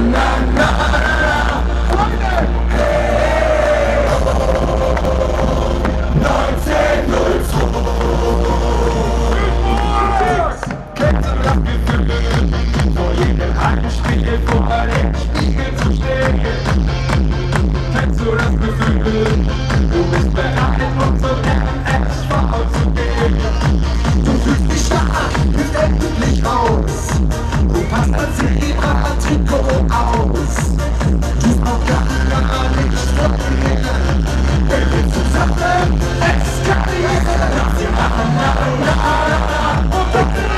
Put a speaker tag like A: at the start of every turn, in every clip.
A: Heimspiel vor dem Spiegel zu stehen. Kennst du das Gefühl? Du bist bereit, um zum SV zu gehen. Du fühlst dich stark, bist endlich raus. Du passt als Zebra-Trikot aus. Du brauchst gar nichts von dir. Wenn wir zusammen eskalieren, lass sie machen, und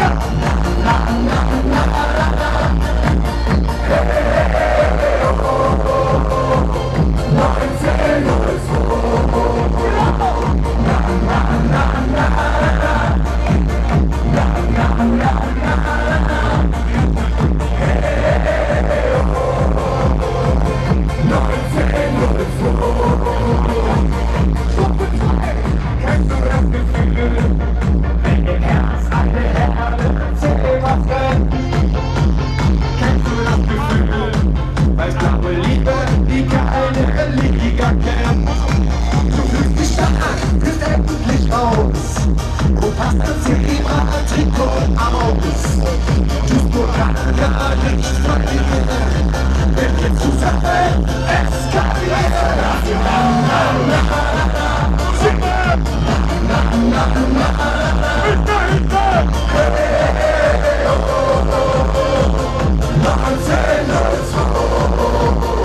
A: du passt das Zebra-Trikot aus. Tust du gar nichts verlieren. Wenn wir zusammen eskalieren. Hey, oh, oh, oh, oh, 1902.